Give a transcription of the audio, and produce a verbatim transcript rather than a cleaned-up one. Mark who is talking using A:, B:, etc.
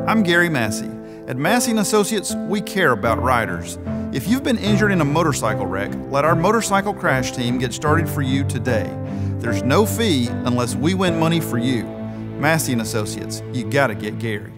A: I'm Gary Massey. At Massey and Associates, we care about riders. If you've been injured in a motorcycle wreck, let our motorcycle crash team get started for you today. There's no fee unless we win money for you. Massey and Associates, you gotta get Gary.